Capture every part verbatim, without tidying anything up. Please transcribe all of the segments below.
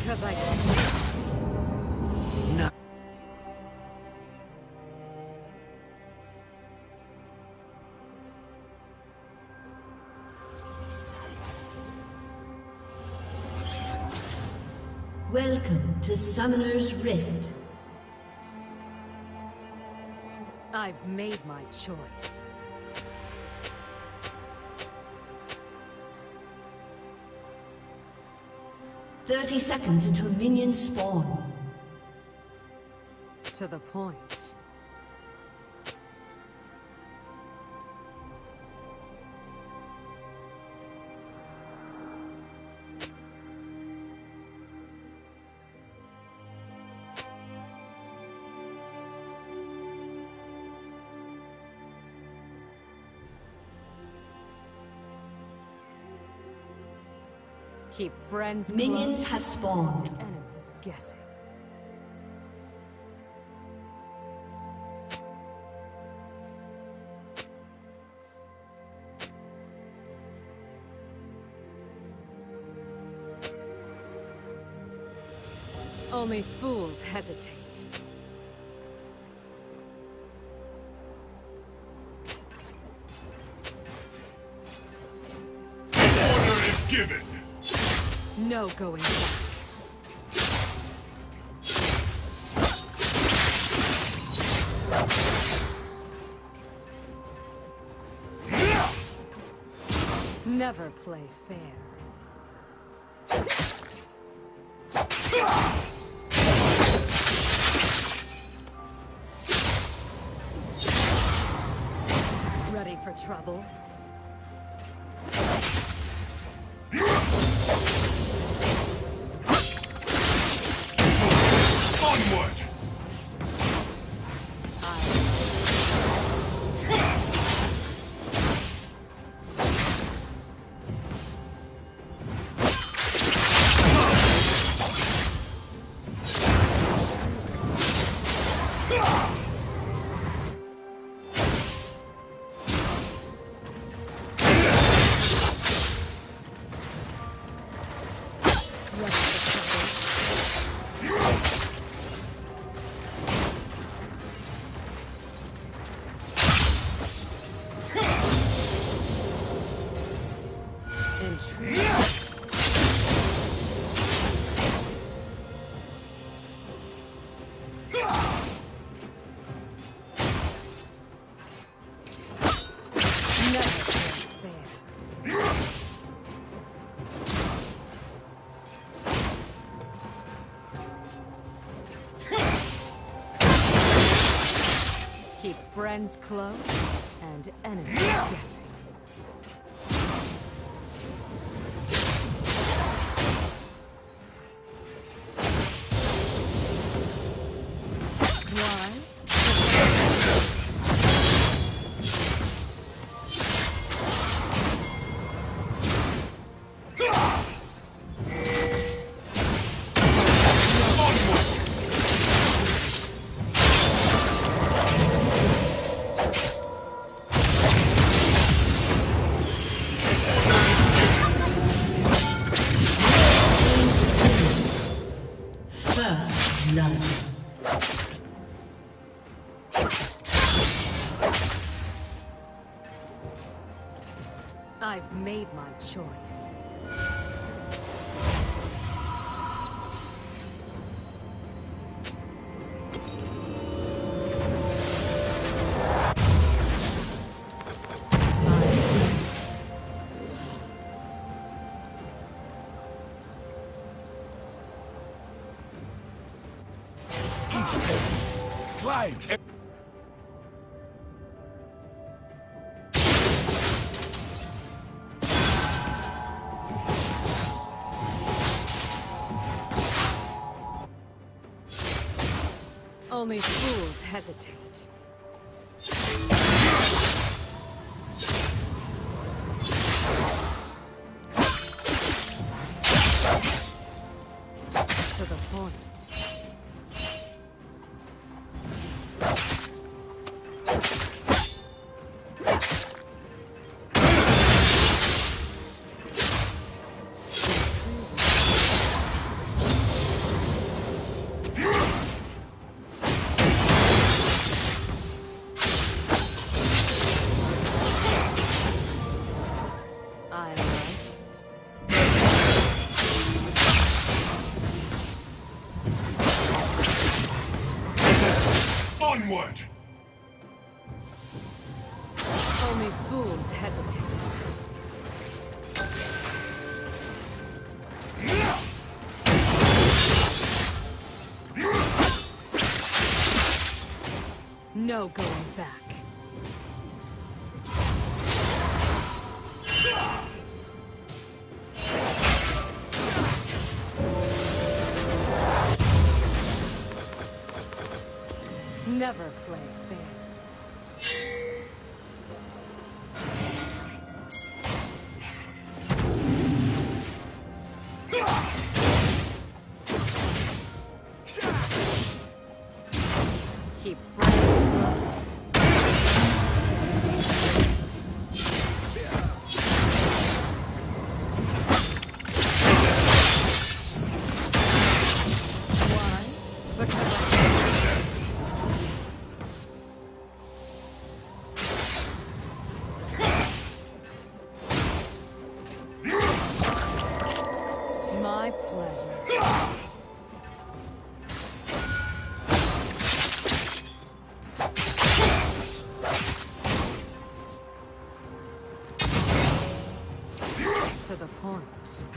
Because I can. No. Welcome to Summoner's Rift. I've made my choice. Thirty seconds until minions spawn. To the point. Keep friends close. Minions have spawned. Enemies guessing. Only fools hesitate. Order is given. No going back. Never play fair. Ready for trouble? Onward! Keep friends close and enemies guessing. I've made my choice. Right. Only fools hesitate. To the point. Onward! Only fools hesitate. No going back. Never play fair. Keep friends close. Why? Because I My pleasure. To the point.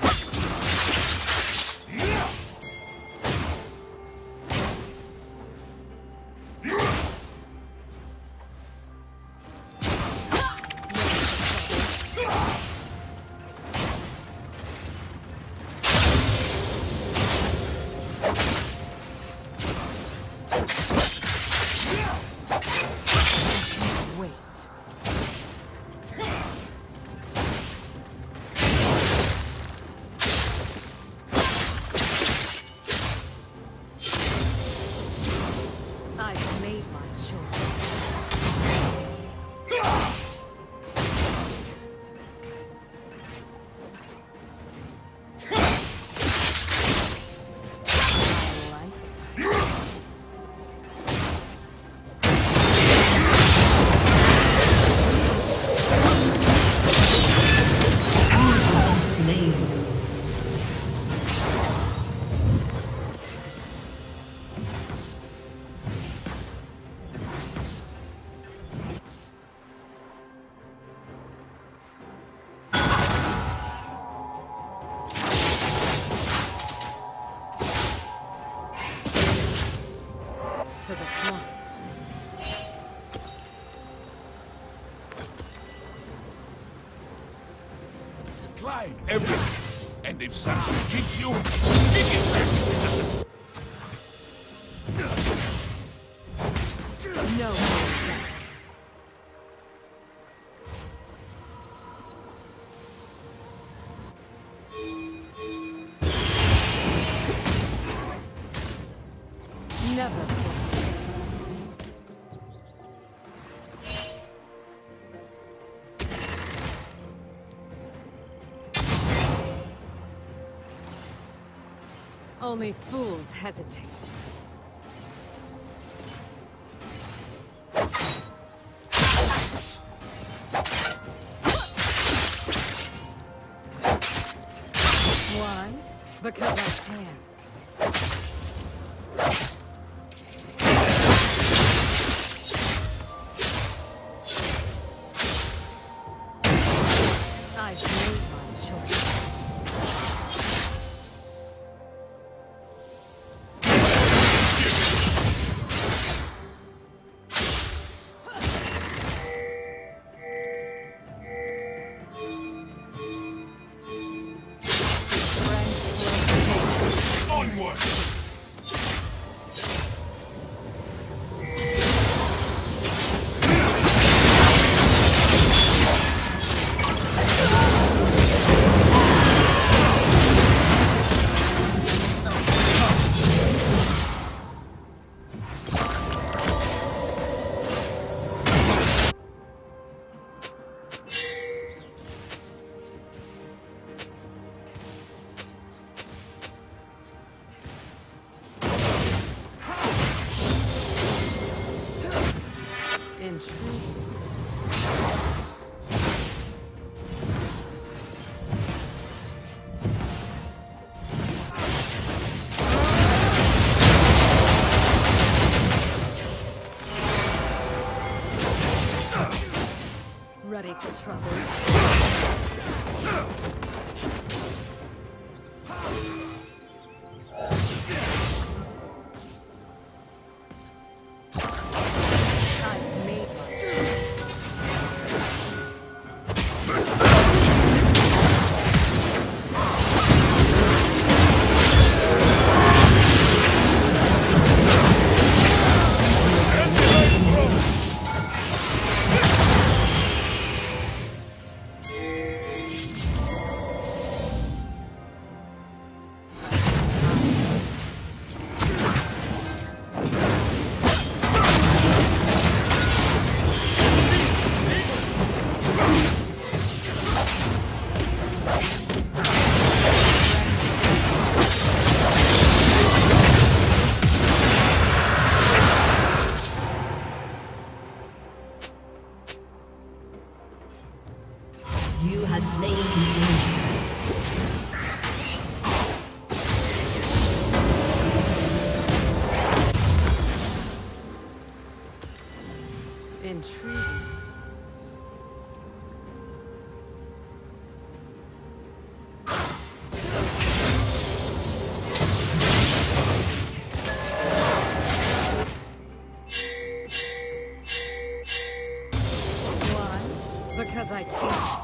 Wait. I've made my choice. I like it. Slain. To the point. Climb everything. And if something hits you, kick it back. No going back. Never play fair. Only fools hesitate. Why? Because I can. I've made my choice. Onward! trouble. I've made my choice. You have slain the enemy. Intriguing. Why? Because I can't.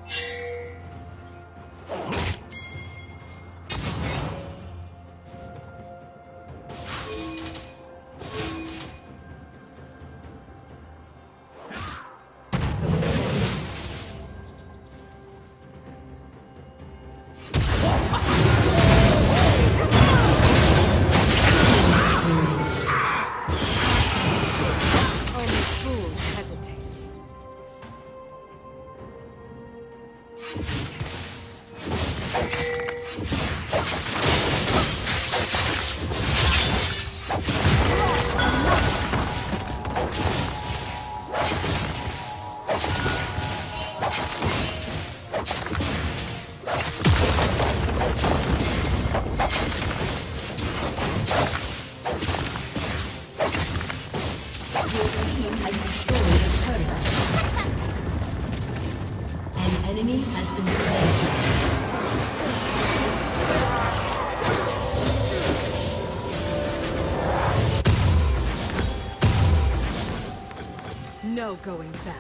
Only fools hesitate. Your team has destroyed a turret. An enemy has been slain. No going back.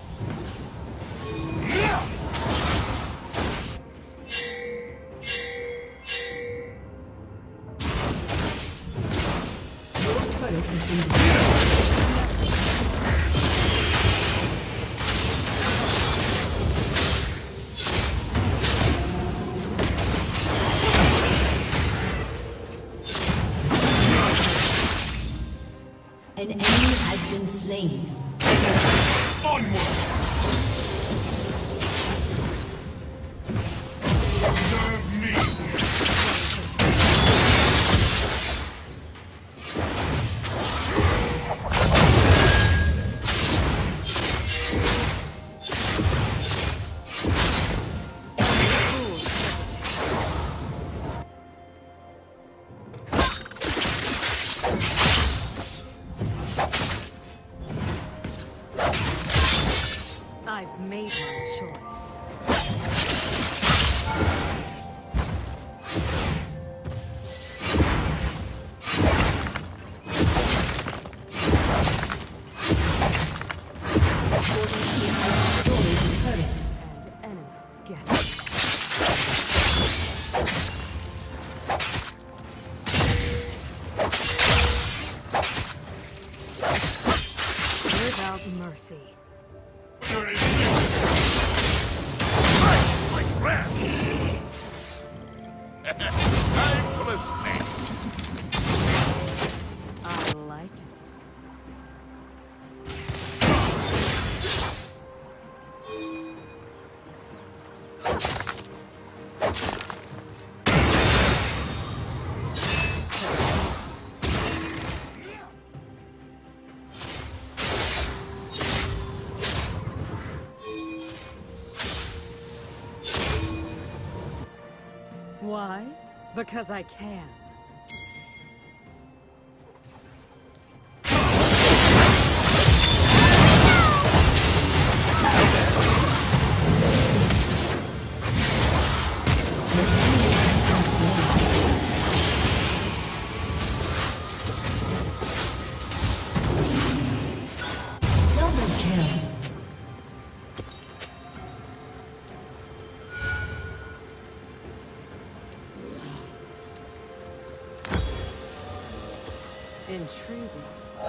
Your turret has been destroyed. An enemy has been slain. Onward! Serve me! Fools hesitate. I've made my choice. And enemies guessing. Without mercy. You're in Fight like rats! Time for a snake! I like it. Why? Because I can. Intriguing.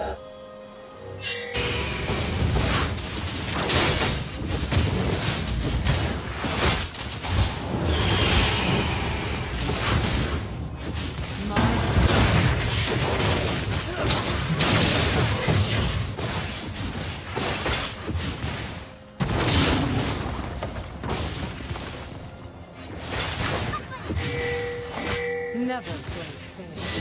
Never play fair.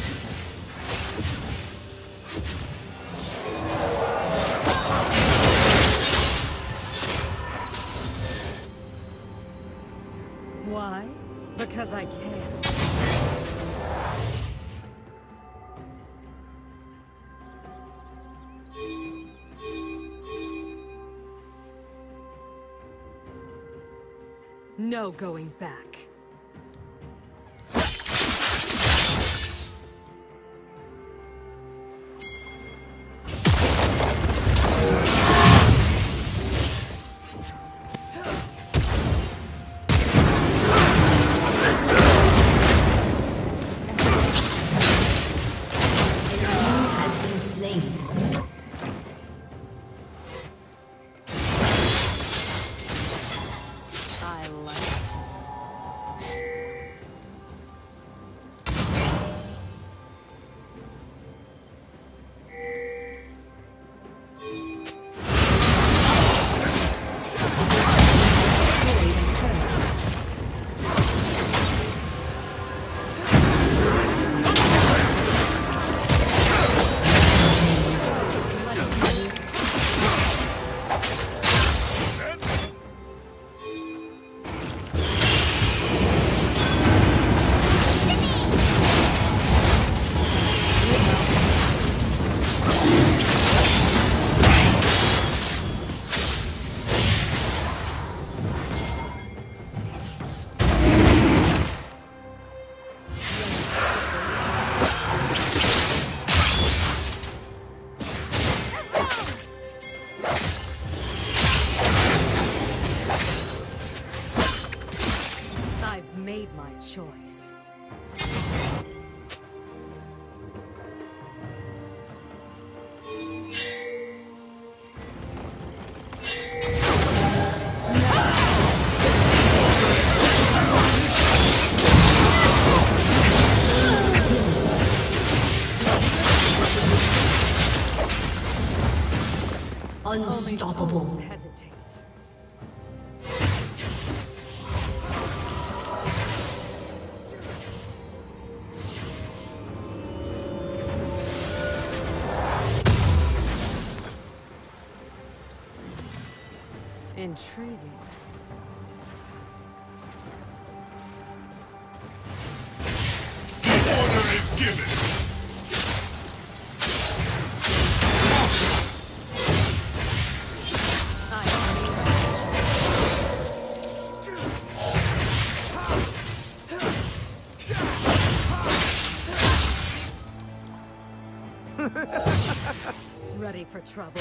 Why? Because I can. No going back. Made my choice. Unstoppable. Hesitate. Intriguing. Order is given. Ready for trouble.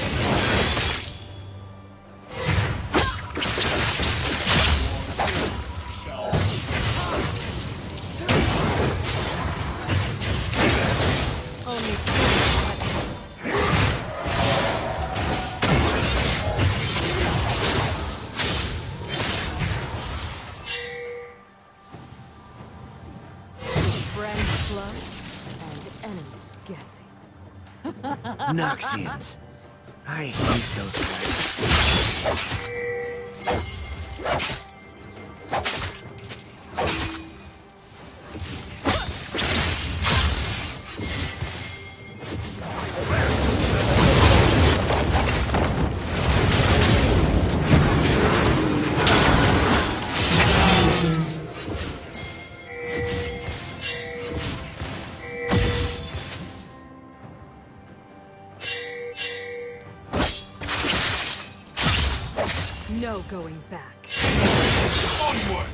Friends blood and enemies guessing. Noxians. I hate those guys. No going back. Onward!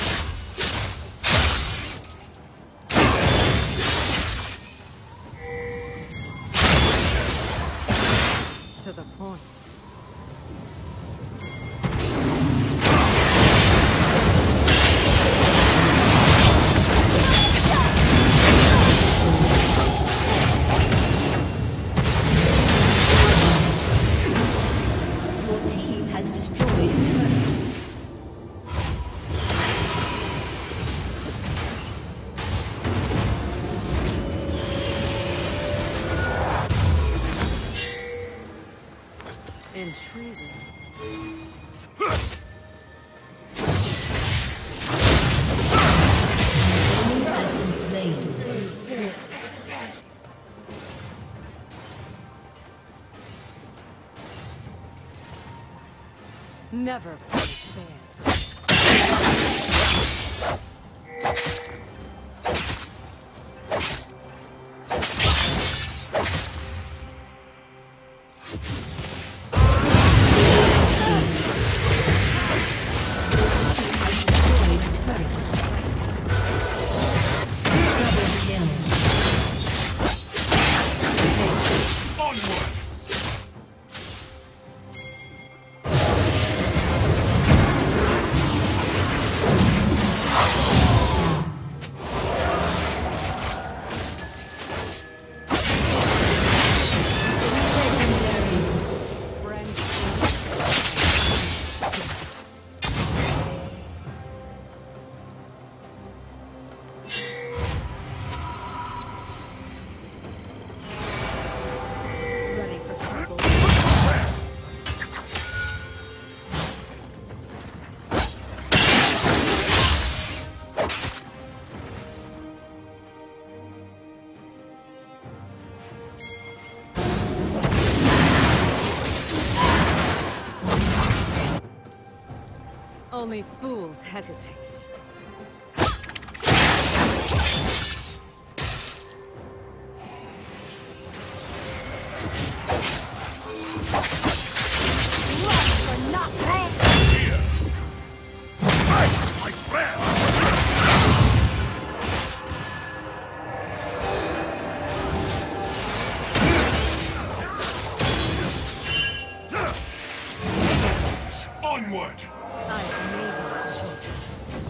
To the point. Never play fair. Only fools hesitate. Onward! I've made my choice.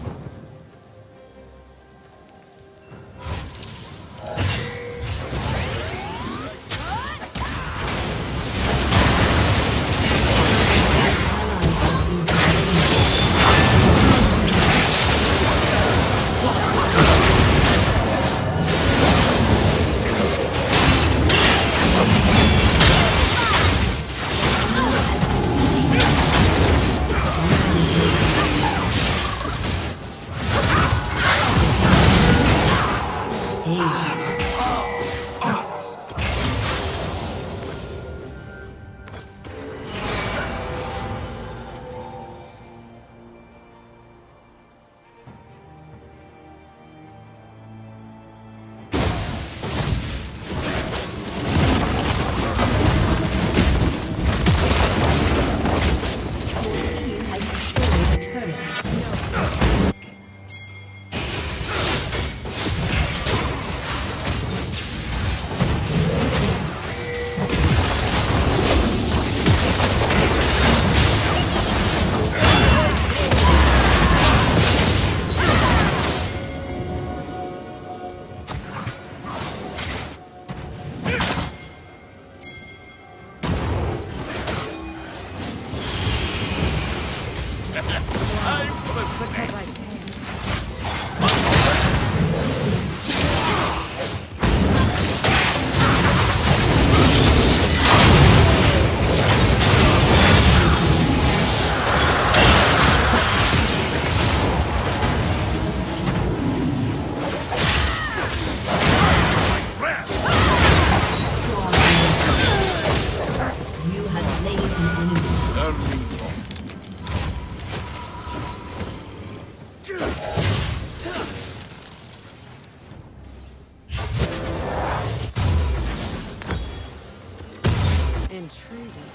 Intriguing.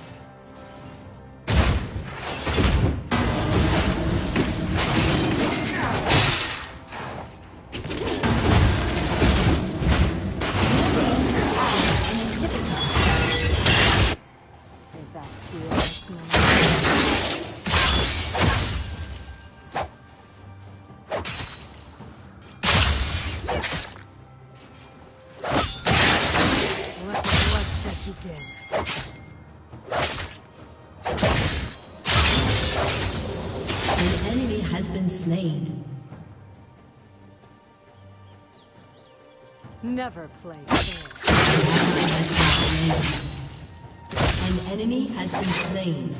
Is that fear smell? Let the bloodshed begin. An enemy has been slain. Never play fair. An enemy has been slain.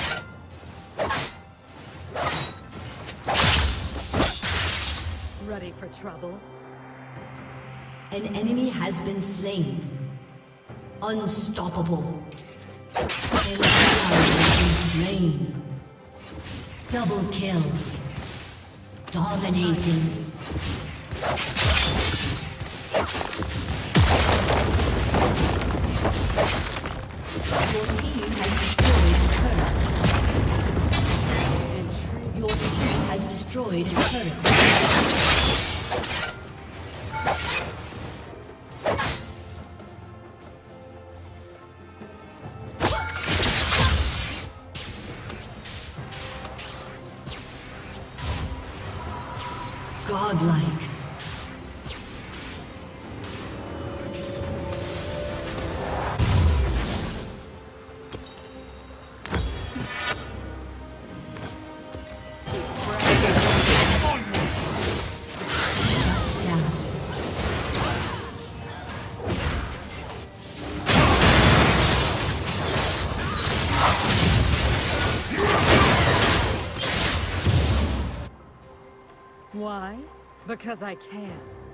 Ready for trouble? An enemy has been slain. Unstoppable. An ally has been slain. Double kill. Dominating. Your team has destroyed a turret. Your team has destroyed a turret. Godlike. Why? Because I can.